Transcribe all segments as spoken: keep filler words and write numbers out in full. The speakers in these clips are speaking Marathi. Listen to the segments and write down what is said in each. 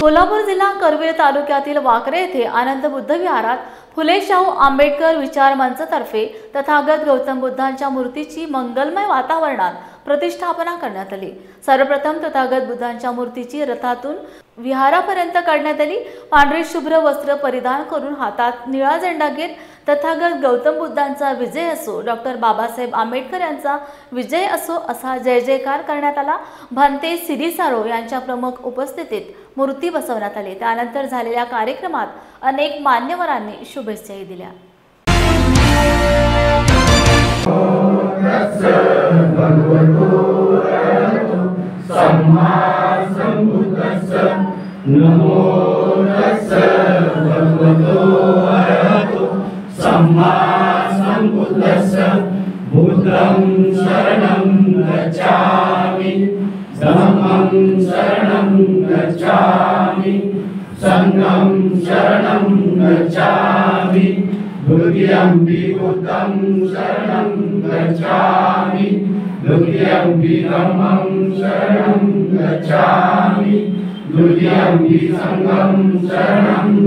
कोल्हापूर जिल्हा करवीर तालुक्यातील वाकरे येथे आनंद बुद्ध विहारात फुले शाहू आंबेडकर विचार मंचतर्फे तथागत गौतम बुद्धांच्या मूर्तीची मंगलमय वातावरणात प्रतिष्ठापना करण्यात आली। सर्वप्रथम तथागत बुद्धांच्या मूर्तीची रथातून विहारापर्यंत काढण्यात आली। पांढरे शुभ्र वस्त्र परिधान करून हातात निळा झेंडा घेत तथागत गौतम बुद्धांचा विजय असो, डॉक्टर बाबासाहेब आंबेडकर यांचा विजय असो असा जय जयकार करण्यात आला। भंते सिरीसारो यांच्या प्रमुख उपस्थितीत मूर्ती बसवण्यात आली। त्यानंतर झालेल्या कार्यक्रमात अनेक मान्यवरांनी शुभेच्छाही दिल्या। बुद्धं शरणं गच्छामि, धम्मं शरणं गच्छामि, संघं शरणं गच्छामि, द्वितीयंपि बुद्धं शरणं गच्छामि, द्वितीयंपि धम्मं शरणं गच्छामि, द्वितीयंपि संघं शरणं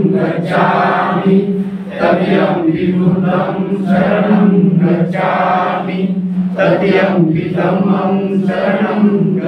गच्छामि, तृतीयंपि बुद्धं शरणं गच्छामि, तृतीयंपि धम्मं शरणं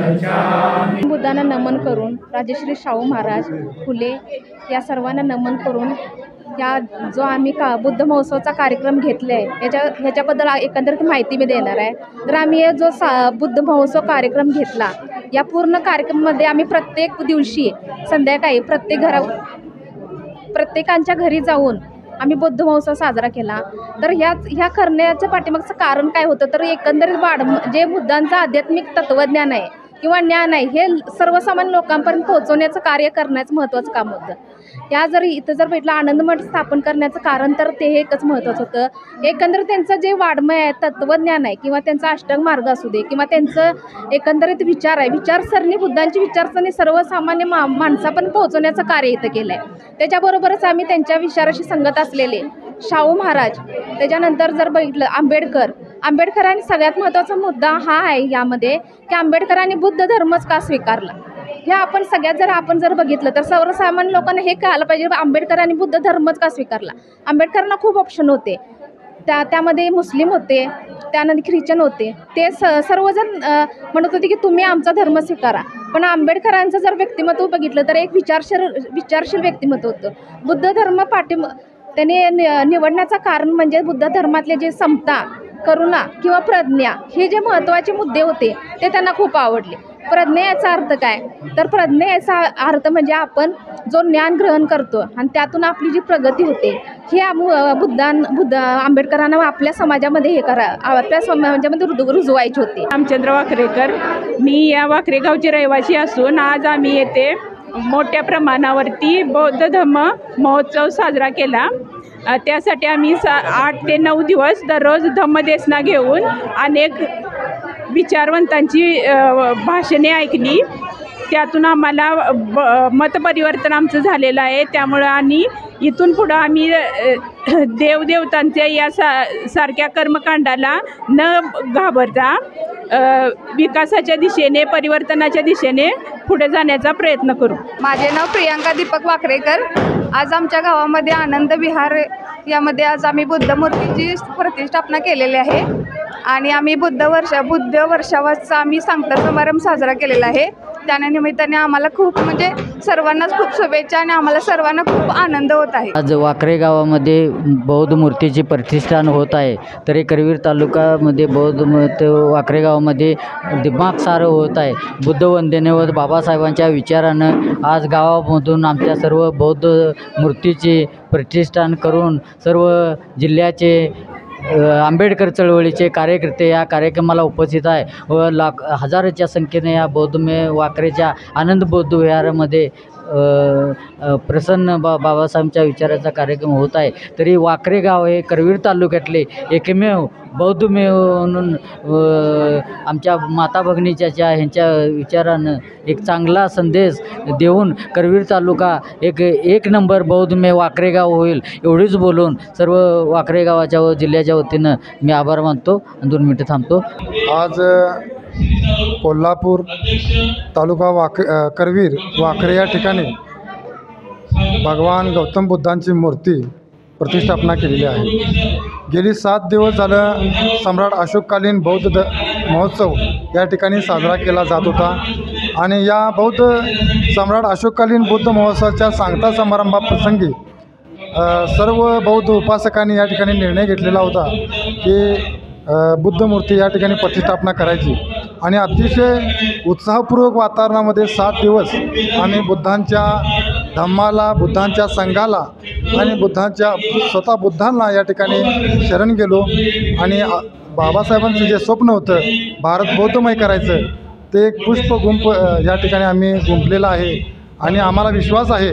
गच्छामि। बुद्धांना नमन करून राजश्री शाहू महाराज फुले या सर्वांना नमन करून या जो आम्ही का बुद्ध महोत्सवाचा कार्यक्रम घेतला आहे याच्या ह्याच्याबद्दल एकंदरीत माहिती मी देणार आहे। तर आम्ही जो सा बुद्ध महोत्सव कार्यक्रम घेतला या पूर्ण कार्यक्रमामध्ये आम्ही प्रत्येक दिवशी संध्याकाळी प्रत्येक घरा प्रत्येकांच्या घरी जाऊन आम्ही बुद्ध महोत्सव साजरा केला। तर ह्या ह्या करण्याच्या पाठीमागचं कारण काय होतं तर एकंदरीत वाढ जे बुद्धांचं आध्यात्मिक तत्त्वज्ञान आहे किंवा ज्ञान आहे हे सर्वसामान्य लोकांपर्यंत पोहोचवण्याचं कार्य करण्याचं महत्त्वाचं काम होतं। या जर इथं जर भेटला आनंद मठ स्थापन करण्याचं कारण तर ते एकच महत्त्वाचं होतं। एकंदरीत त्यांचं जे वाड्मय आहे तत्त्वज्ञान आहे किंवा त्यांचा अष्टांग मार्ग असू दे किंवा त्यांचं एकंदरीत विचार आहे विचारसरणी बुद्धांची विचारसरणी सर्वसामान्य मा माणसापर्यंत पोहोचवण्याचं कार्य इथं केलं आहे। त्याच्याबरोबरच आम्ही त्यांच्या विचाराशी संगत असलेले शाहू महाराज, त्याच्यानंतर जर बघितलं आंबेडकर आंबेडकरांनी सगळ्यात महत्त्वाचा मुद्दा हा आहे यामध्ये की आंबेडकरांनी बुद्ध धर्मच का स्वीकारला हे आपण सगळ्यात जर आपण जर बघितलं तर सर्वसामान्य लोकांना हे कळालं पाहिजे आंबेडकरांनी बुद्ध धर्मच का स्वीकारला। आंबेडकरांना खूप ऑप्शन होते, त्या त्यामध्ये मुस्लिम होते, त्यानंतर ख्रिश्चन होते, ते स सर्वजण म्हणत होते की तुम्ही आमचा धर्म स्वीकारा। पण आंबेडकरांचं जर व्यक्तिमत्व बघितलं तर एक विचारशील विचारशील व्यक्तिमत्व होतं। बुद्ध धर्म पाठी त्याने निवडण्याचं कारण म्हणजे बुद्ध धर्मातले जे समता, करुणा किंवा प्रज्ञा हे जे महत्त्वाचे मुद्दे होते ते त्यांना खूप आवडले। प्रज्ञा याचा अर्थ काय तर प्रज्ञा याचा अर्थ म्हणजे आपण जो ज्ञान ग्रहण करतो आणि त्यातून आपली जी प्रगती होते हे बुद्धां बुद्ध आंबेडकरांना आपल्या समाजामध्ये हे करा आपल्या समाजामध्ये रुजू रुजवायचे होते। रामचंद्र वाकरेकर, मी या वाकरे गावचे रहिवासी असून आज आम्ही येथे मोठ्या प्रमाणावरती बौद्ध धम्म महोत्सव साजरा केला। त्यासाठी आम्ही सा आठ ते नऊ दिवस दररोज धम्मदेसना घेऊन अनेक विचारवंतांची भाषणे ऐकली। त्यातून आम्हाला ब मतपरिवर्तन आमचं झालेलं आहे। त्यामुळं आणि इथून पुढं आम्ही देवदेवतांच्या या सा सारख्या कर्मकांडाला न घाबरता विकासाच्या दिशेने परिवर्तनाच्या दिशेने पुढे जाण्याचा प्रयत्न करू। माझे नाव प्रियांका दीपक वाकरेकर। आज आमच्या गावामध्ये आनंद विहार यामध्ये आज आम्ही बुद्ध मूर्तीची प्रतिष्ठापना केलेली आहे आणि आम्ही बुद्ध वर्ष बुद्ध वर्षावाचा आम्ही सांगता समारंभ साजरा केलेला आहे। त्या निमित्ताने आम्हाला खूप म्हणजे सर्वांनाच खूप शुभेच्छा आणि आम्हाला सर्वांना खूप आनंद होत आहे। आज वाकरे गावामध्ये बौद्ध मूर्तीचे प्रतिष्ठान होत आहे। तरी करवीर तालुक्यामध्ये बौद्ध मूर्ती वाकरे गावामध्ये दिमाग सारं होत आहे। बुद्ध वंदनेवर बाबासाहेबांच्या विचारानं आज गावामधून आमच्या सर्व बौद्ध मूर्तीचे प्रतिष्ठान करून सर्व जिल्ह्याचे आंबेडकर चळवळीचे कार्यकर्ते या कार्यक्रमाला उपस्थित आहे व लाख हजाराच्या संख्येने या बौद्धमय वाकरेच्या आनंद बौद्ध विहारामध्ये प्रसन्न बा बाबासाहेबांच्या विचाराचा कार्यक्रम होत आहे। तरी वाकरे गाव हे करवीर तालुक्यातले एकमेव बौद्धमेव म्हणून आमच्या माता भगिनीच्या ज्या ह्यांच्या विचारानं एक चांगला संदेश देऊन करवीर तालुका एक एक नंबर बौद्धमेव वाकरे गाव होईल एवढीच बोलून सर्व वाकरे गावाच्या व जिल्ह्याच्या वतीनं मी आभार मानतो आणि दोन मिनटं थांबतो। आज कोल्हापूर तालुका वाक करवीर वाकरे या ठिकाणी भगवान गौतम बुद्धांची मूर्ती प्रतिष्ठापना केलेली आहे। गेली सात दिवस झालं सम्राट अशोककालीन बौद्ध द महोत्सव या ठिकाणी साजरा केला जात होता आणि या बौद्ध सम्राट अशोककालीन बुद्ध महोत्सवाच्या सांगता समारंभाप्रसंगी सर्व बौद्ध उपासकांनी या ठिकाणी निर्णय घेतलेला होता की बुद्ध मूर्ती या ठिकाणी प्रतिष्ठापना करायची आणि अतिशय उत्साहपूर्वक वातावरणामध्ये सात दिवस आम्ही बुद्धांच्या धम्माला, बुद्धांच्या संघाला आणि बुद्धांच्या स्वतः बुद्धांना या ठिकाणी शरण गेलो आणि बाबासाहेबांचं जे स्वप्न होतं भारत बौद्धमय करायचं ते एक पुष्प गुंप या ठिकाणी आम्ही गुंफलेलं आहे आणि आम्हाला विश्वास आहे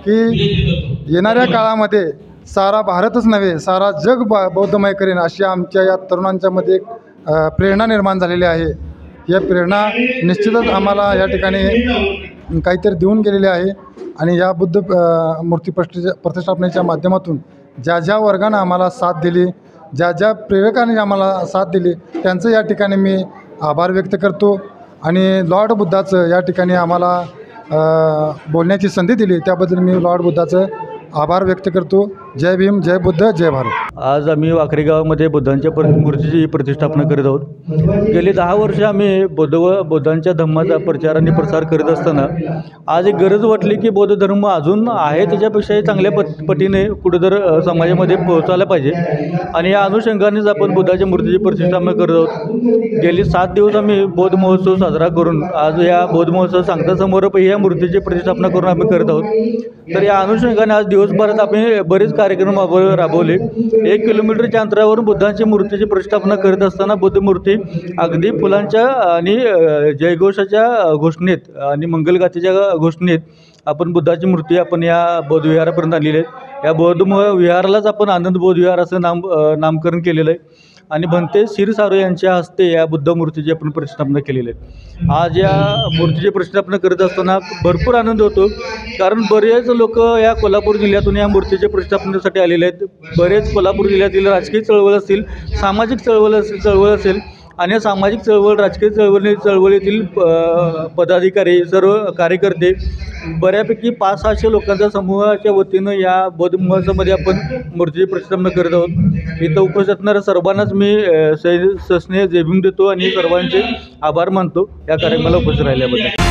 की येणाऱ्या काळामध्ये सारा भारतच नव्हे सारा जग बा बौद्धमय करेन अशी आमच्या या तरुणांच्यामध्ये एक प्रेरणा निर्माण झालेली आहे। या प्रेरणा निश्चितच आम्हाला या ठिकाणी काहीतरी देऊन गेलेली आहे आणि या बुद्ध मूर्ती प्रतिष्ठा प्रतिष्ठापनेच्या माध्यमातून ज्या ज्या वर्गानं आम्हाला साथ दिली, ज्या ज्या प्रेरकांनी आम्हाला साथ दिली त्यांचं या ठिकाणी मी आभार व्यक्त करतो आणि लॉर्ड बुद्धाचं या ठिकाणी आम्हाला बोलण्याची संधी दिली त्याबद्दल मी लॉर्ड बुद्धाचं आभार व्यक्त करतो। जय भीम, जय बुद्ध, जय भारत। आज आम्ही वाखरी गावामध्ये बुद्धांच्या प्र मूर्तीची प्रतिष्ठापना करीत आहोत। गेली दहा वर्षे आम्ही बुद्ध व बुद्धांच्या धम्माचा प्रचार आणि प्रसार करीत असताना आज एक गरज वाटली की बौद्ध धर्म अजून आहे त्याच्यापेक्षाही चांगल्या पट पटीने कुठेतर समाजामध्ये पोहोचायला पाहिजे आणि या अनुषंगानेच आपण बुद्धाच्या मूर्तीची प्रतिष्ठापना करत आहोत। गेली सात दिवस आम्ही बौद्ध महोत्सव साजरा करून आज या बौद्ध महोत्सव सांगता समारोप या मूर्तीची प्रतिष्ठापना करून आम्ही करत आहोत। तर या अनुषंगाने आज दिवसभरात आम्ही बरेच कार्यक्रम राबवले। एक किलोमीटरच्या अंतरावरून बुद्धांची मूर्तीची प्रतिष्ठापना करत असताना बुद्ध मूर्ती अगदी फुलांच्या आणि जयघोषाच्या घोषणेत आणि मंगलगाथेच्या घोषणेत आपण बुद्धाची मूर्ती आपण या बौद्ध विहारापर्यंत आणलेली आहे। या बौद्ध विहारालाच आपण आनंद बौद्ध विहार असं नाम नामकरण केलेलं आहे आणि भंते क्षीरसागर यांच्या हस्ते या बुद्ध मूर्तीची आपण प्रतिष्ठापना केलेली आहे। आज या मूर्तीची प्रतिष्ठापना करत असताना भरपूर आनंद होतो कारण बरेच लोक या कोल्हापूर जिल्ह्यातून या मूर्तीच्या प्रतिष्ठापनेसाठी आलेले आहेत। बरेच कोल्हापूर जिल्ह्यातील राजकीय चळवळ असतील, सामाजिक चळवळ असेल चळवळ असेल आणि या सामाजिक चळवळ राजकीय चळवळी चळवळीतील पदाधिकारी सर्व कार्यकर्ते बऱ्यापैकी पाच सहाशे लोकांच्या समूहाच्या वतीनं या बौद्ध महोत्सवामध्ये आपण मूर्तीची प्रतिष्ठापना करत आहोत। इथं उपस्थित असणाऱ्या सर्वांनाच मी सस्नेह जय भीम देतो आणि सर्वांचे आभार मानतो या कार्यक्रमाला उपस्थित राहिल्याबद्दल।